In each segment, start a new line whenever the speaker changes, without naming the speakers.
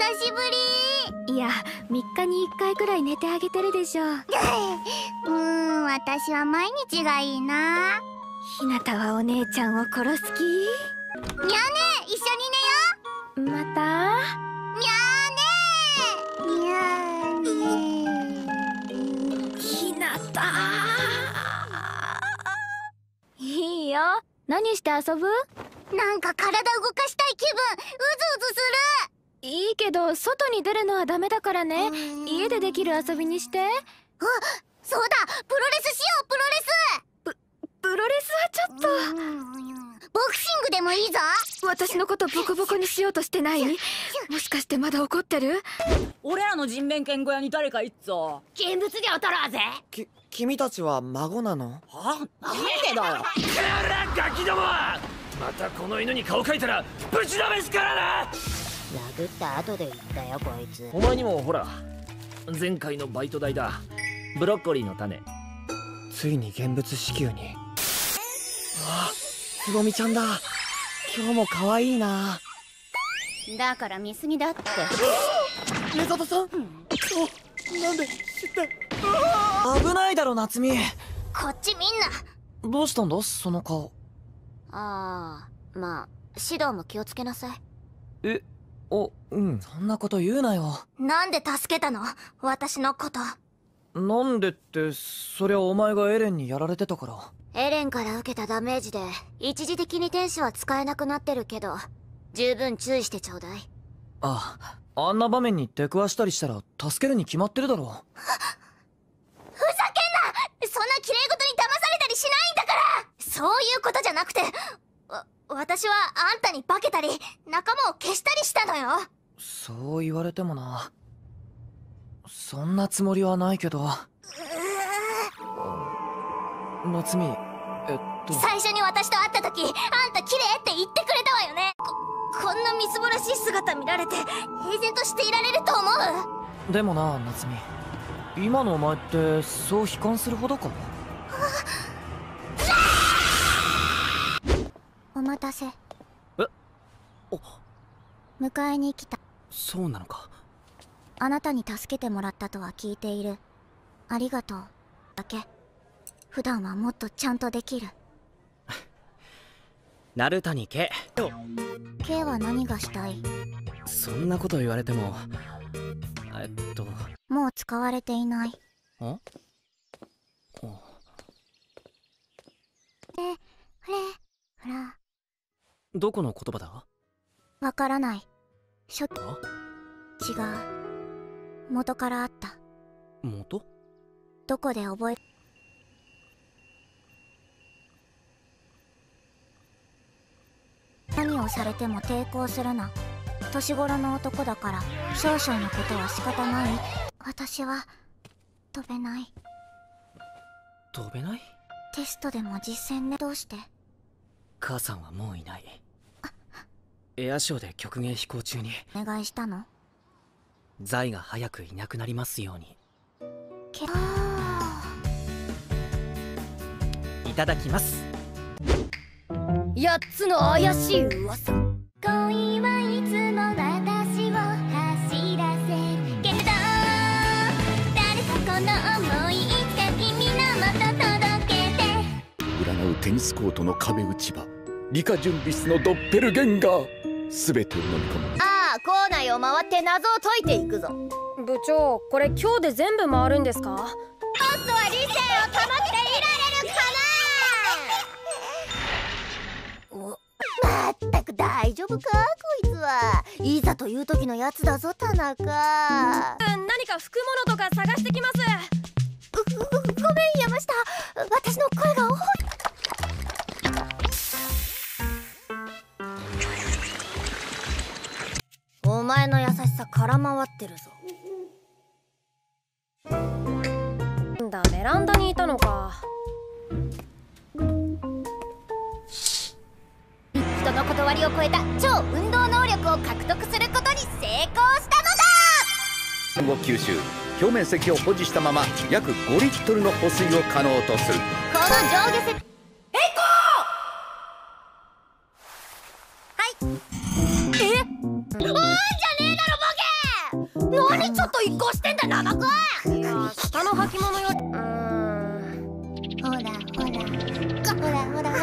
しぶり。
いや、3日に1回くらい寝てあげてるでしょ。
私は毎日がいいな。
ひなたはお姉ちゃんを殺す気？
にゃーね、一緒に寝よ
また？
にゃーね。にゃーね。
ひなた。いいよ。何して遊ぶ？
なんか体動かしたい気分。うずうずす
る。いいけど外に出るのはダメだからね。家でできる遊びにして。
あ、そうだ、プロレスしよう。プロレス。
プロレスはちょっと。
ボクシングでもいいぞ。
私のことボコボコにしようとしてない？もしかしてまだ怒ってる？
俺らの人面犬小屋に誰かいっぞ。
見物料取ろうぜ。
君たちは孫なの？
は？なんでだよ。
くらガキども、またこの犬に顔描いたらぶちのめすからな。
殴った後で言ったよこいつ。
お前にもほら、前回のバイト代だ。ブロッコリーの種。
ついに現物支給に。あ、つぼみちゃんだ。今日も可愛いな。
だから見過ぎだって。
目里さん、なんで知って？危ないだろ夏美。
こっちみんな。
どうしたんだその顔。
ああ、まあ指導も気をつけなさい。
え、うん、そんなこと言うなよ。
なんで助けたの？私のこと。
なんでって、そりゃお前がエレンにやられてたから。
エレンから受けたダメージで一時的に天使は使えなくなってるけど、十分注意してちょうだい。
あんな場面に出くわしたりしたら助けるに決まってるだろ。
ふざけんな！そんな綺麗事に騙されたりしないんだから。そういうことじゃなくて、私はあんたに化けたり仲間を消したりしたのよ。
そう言われてもな。そんなつもりはないけど。夏美、
最初に私と会った時、あんた綺麗って言ってくれたわよね。こんなみすぼらしい姿見られて平然としていられると思う？
でもな夏美、今のお前ってそう悲観するほどか？
お待たせ。迎えに来た。
そうなのか。
あなたに助けてもらったとは聞いている。ありがとうだけ。普段はもっとちゃんとできる。
鳴谷K。
Kは何がしたい？
そんなこと言われても。
もう使われていない。
ん？
ほら。
どこの言葉だ？
わからない。違う。元からあった。
元？
どこで覚え。何をされても抵抗するな。年頃の男だから少々のことは仕方ない。私は飛べない。
飛べない？
テストでも実践ね。どうして？
母さんはもういない。エアショーで曲芸飛行中に
お願いしたの？
ザイが早くいなくなりますように。いただきます。
8つの怪しい噂。
恋はいつも私を走らせるけど、誰かこの想いいつか君のもと届けて。
占うテニスコートの壁打ち場、理科準備室のドッペルゲンガー、全てを飲み込む。
ああ、校内を回って謎を解いていくぞ。部長、これ今日で全部回るんですか？
ホストは理性を保っていられるかな。まったく大丈夫かこいつは。いざという時のやつだぞ田中。
何か拭くものとか探してきます。
ごめん山下、私の声が
お前の優しさ空回ってるぞ。なんだ、ベランダにいたのか。
人の断りを超えた超運動能力を獲得することに成功したのだ。
を吸収、表面積を保持したまま約5リットルの保水を可能とする。
この上下設おーんじゃねえだろボケ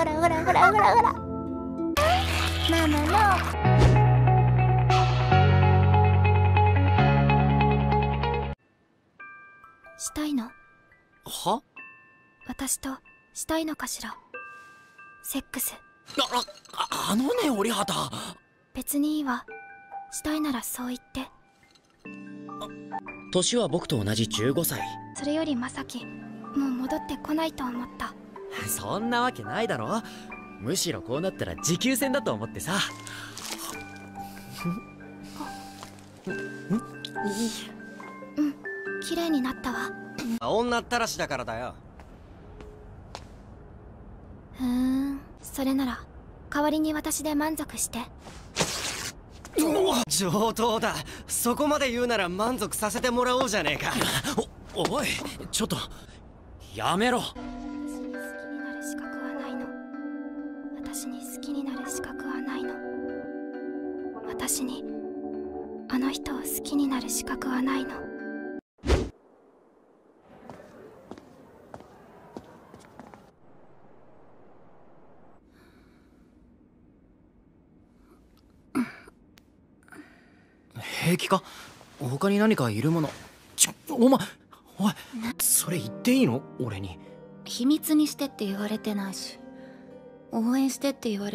ほらほらほらほらほら。ママの
したいの？
は？
私としたいのかしら？セックス。
あのね、折畑。
別にいいわ。したいならそう言って。
年は僕と同じ15歳。
それよりまさき、もう戻ってこないと思った。
そんなわけないだろ。むしろこうなったら持久戦だと思ってさ。
うん、綺麗になったわ。
女ったらしだからだよ。
それなら代わりに私で満足して。
上等だ。そこまで言うなら満足させてもらおうじゃねえか。
おい、ちょっとやめろ。
私に好きになる資格はないの。私にあの人を好きになる資格はないの。
平気か？他に何かいるもの。お前、おい、それ言っていいの？俺に。
秘密にしてって言われてないし、応援してって言われ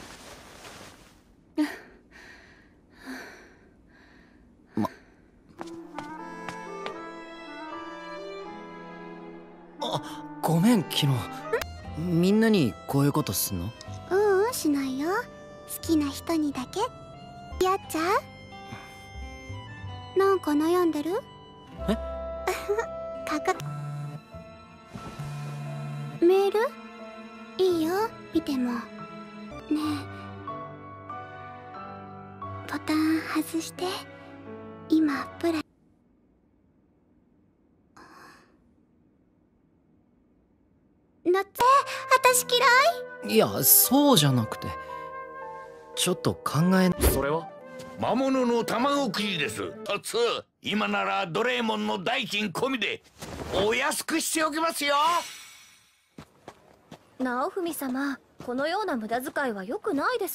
ごめん、昨日みんなにこういうことすんの？
しないよ。好きな人にだけやっちゃう。なんか悩んでる？
え？
メール？いいよ、見ても。ねえ、ボタン外して。今プラなって、私嫌い？
いや、そうじゃなくて、ちょっと考え。
それは魔物の卵くじです。今ならドレーモンの代金込みでお安くしておきますよ。
直文様、このような無駄遣いは良くないです。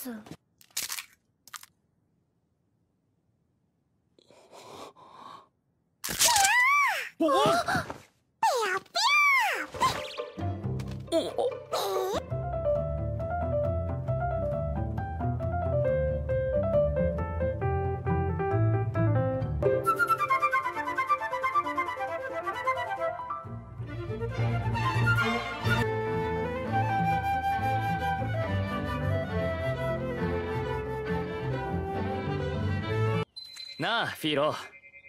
なあフィーロ。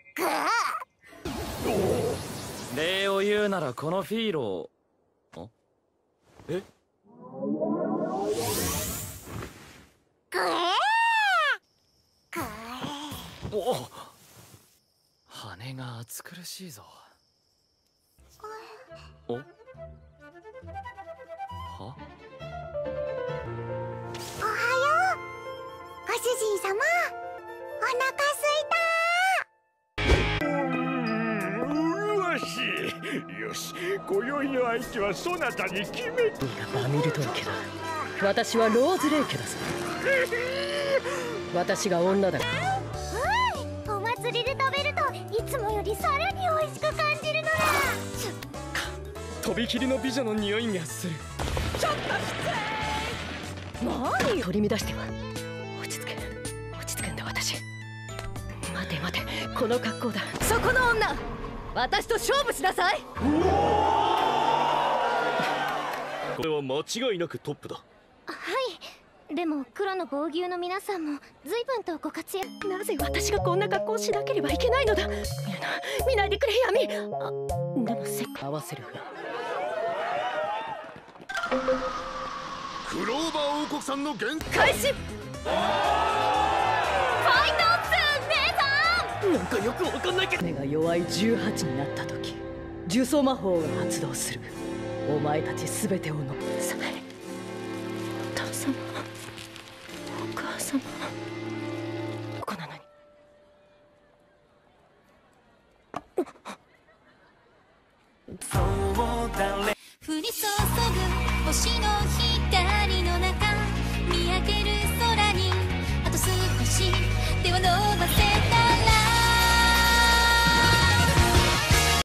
礼を言うならこのフィーロー。え？おっ、羽が暑苦しいぞ。お？は？
おはよう、ご主人様。お腹すいた。
よし、今宵の相手はそなたに決めた。
バミルトル家だ。私はローズレイ家だぞ。私が女だ。
お祭りで食べるといつもよりさらに美味しく感じるのだ。
とびきりの美女の匂いがする。ちょっと失礼。
何？取り乱しては。落ち着けんだ私。待て待て、この格好だ。そこの女、私と勝負しなさい。
これは間違いなくトップだ。
はい、でも黒の防御の皆さんも随分とご活躍。
なぜ私がこんな格好をしなければいけないのだ。見ないでくれ闇。でもせっかく合わせるわ。
クローバー王国さんの限界
開始。
ファイト2
なんかよくわかんないけど、目が弱い18になった時、呪詛魔法が発動する。お前たち全てをの